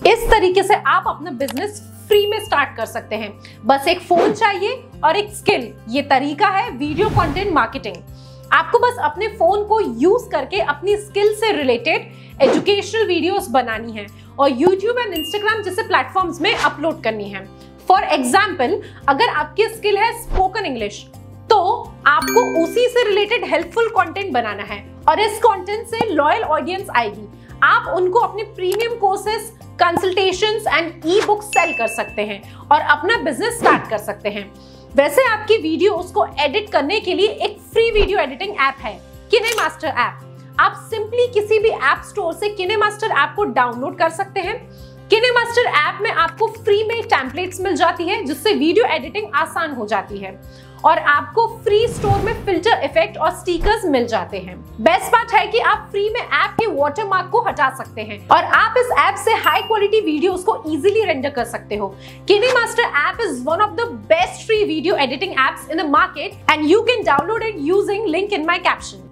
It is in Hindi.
इस तरीके से आप अपना बिजनेस फ्री में स्टार्ट कर सकते हैं। बस एक फोन चाहिए और एक स्किल। ये तरीका है वीडियो कंटेंट मार्केटिंग। आपको बस अपने फोन को यूज करके अपनी स्किल से रिलेटेड एजुकेशनल वीडियोस बनानी है और YouTube एंड Instagram जैसे प्लेटफॉर्म्स में अपलोड करनी है। फॉर एग्जाम्पल, अगर आपकी स्किल है स्पोकन इंग्लिश, तो आपको उसी से रिलेटेड हेल्पफुल कंटेंट बनाना है और इस कंटेंट से लॉयल ऑडियंस आएगी। आप उनको अपने premium courses, consultations and e book sale कर सकते हैं और अपना बिजनेस स्टार्ट कर सकते हैं। वैसे आपकी वीडियोस को एडिट करने के लिए एक फ्री वीडियो एडिटिंग ऐप है, KineMaster ऐप। आप सिंपली किसी भी ऐप स्टोर से KineMaster ऐप को डाउनलोड कर सकते हैं। KineMaster ऐप में आपको फ्री में टेम्पलेट्स मिल जाती है, जिससे वीडियो एडिटिंग आसान हो जाती है और आपको फ्री स्टोर में फिल्टर इफेक्ट और स्टिकर्स मिल जाते हैं। बेस्ट बात है कि आप फ्री में ऐप के वाटरमार्क को हटा सकते हैं और आप इस ऐप से हाई क्वालिटी वीडियोस को इजीली रेंडर कर सकते हो। KineMaster app is one of the best free video editing apps in the market and you can download it using link in my caption.